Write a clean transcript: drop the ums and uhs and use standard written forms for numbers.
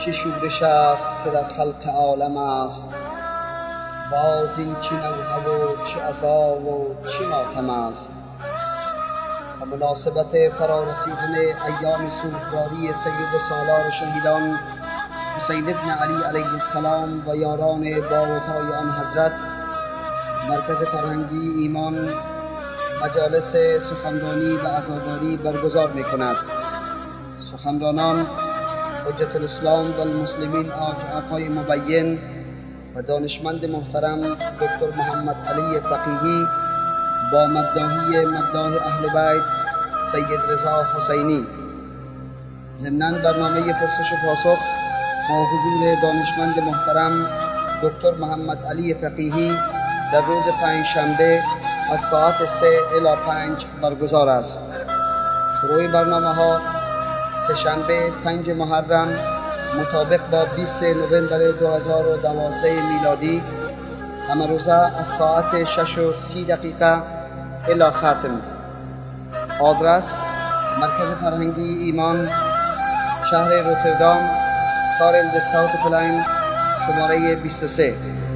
چه شورش است که در خلق عالم است، باز این چه نوحه و چه عزا و چه ماتم است. و مناسبت فرارسیدن ایام سوگواری سید سالار شهیدان حسین ابن علی علیه السلام و یاران با وفای آن حضرت، مرکز فرهنگی ایمان مجالس سخنرانی و عزاداری برگزار می کند. سخنرانان حجت الاسلام و المسلمین آقای مبین و دانشمند محترم دکتر محمد علی فقیهی با مداح اهل بیت سید رضا حسینی. ضمناً برنامه پرسش و پاسخ با حضور دانشمند محترم دکتر محمد علی فقیهی در روز پنجشنبه از ساعت 3 الی 5 برگزار است. شروع برنامه ها سه‌شنبه 5 محرم مطابق با 20 نوامبر 2012 میلادی، همه روزه از ساعت 6:30 الی ختم. آدرس مرکز فرهنگی ایمان، شهر روتردام، کارل دستاوت پلاین، شماره 23.